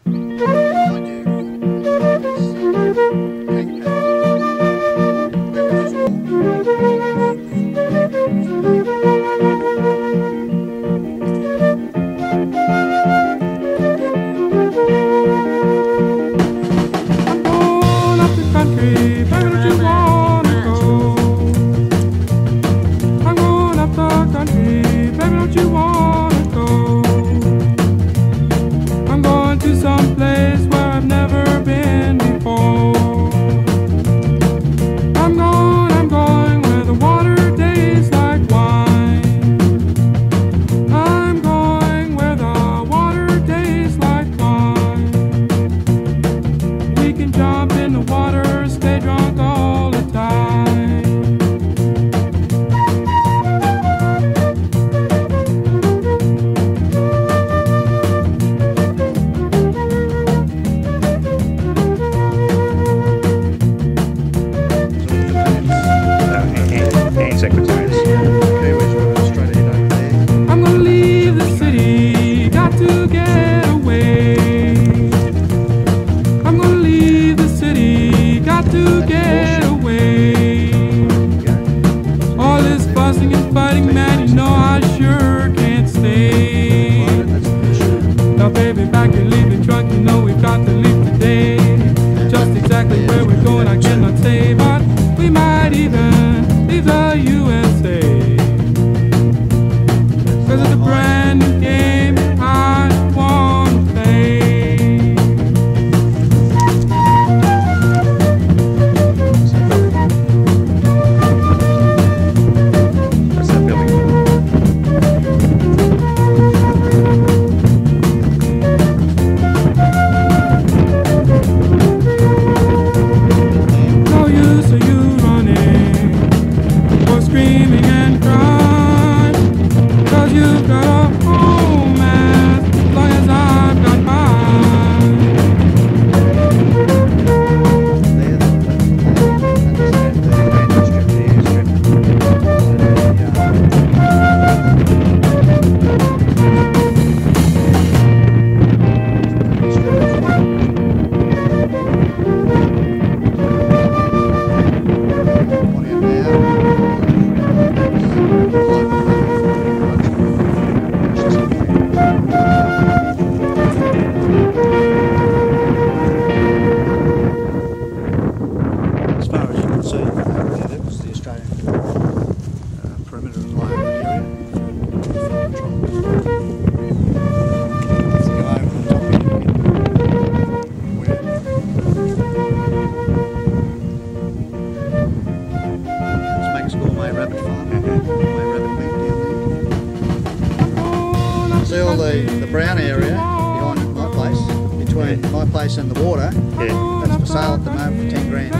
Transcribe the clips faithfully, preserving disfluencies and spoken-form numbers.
In the water, yeah. That's for sale at the moment for ten grand.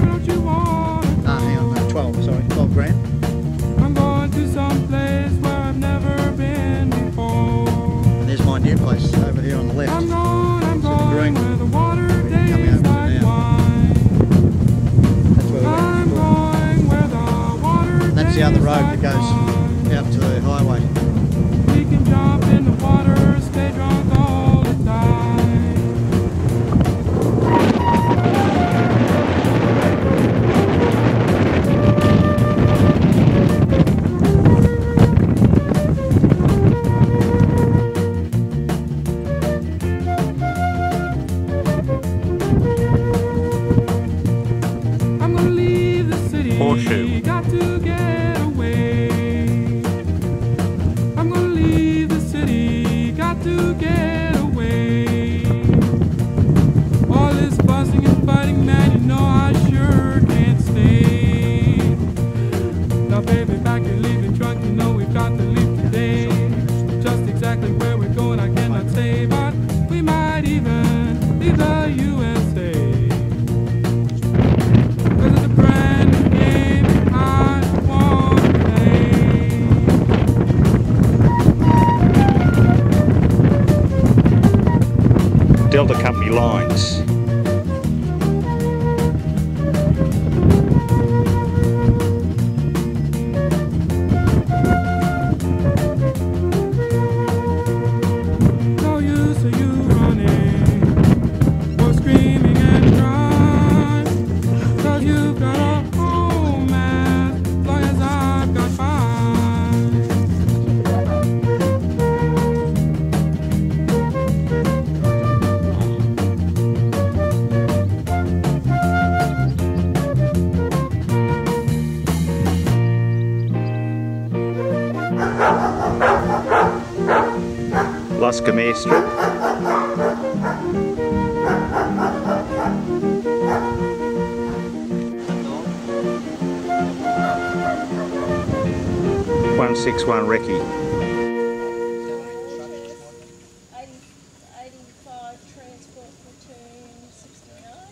Ah, hang on, no, twelve, sorry, twelve grand. I'm going to some place where I've never been before. And there's my new place over here on the left. I'm going, I'm so the green where the water coming over like now. That's where we're I'm going where the water and that's the other road that goes out to the highway. We can jump in the water, stay drunk all the time. Horseshoe. Got to get away. I'm gonna leave the city. Got to get away. All this fussing and fighting, man, you know I sure can't stay. Now, baby, back and leaving drunk, you know we've got to leave today. Just exactly where we're going, I cannot say, but we might even leave the U S A. Delta Company lines. No use of you running, Khmer strip. one six one recce. eighty-five transport platoon sixty-nine.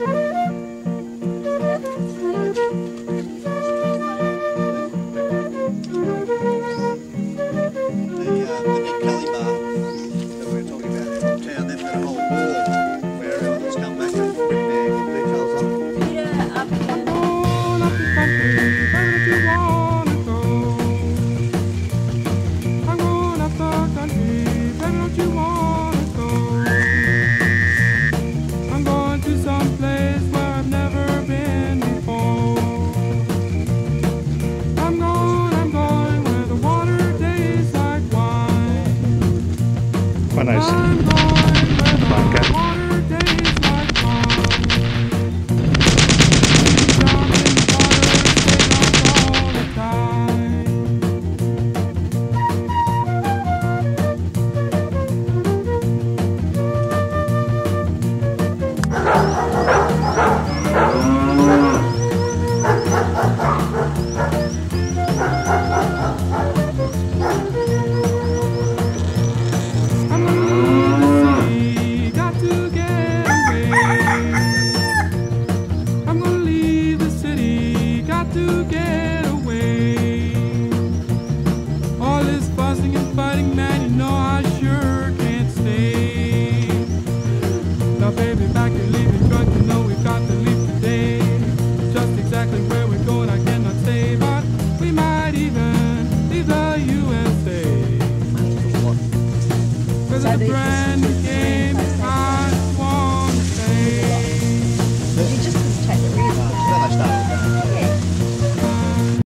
The, uh, the big Kelly bar that we were talking about in town, they've got a whole wall where everyone's come back and written their details on. Peter up again. one oh six. To get away, all this fussing and fighting, man, you know I sure can't stay. Now baby, back and leaving truck, you know we've got to leave today. Just exactly where we're going I cannot say, but we might even leave the U S A. Cause it's a brand new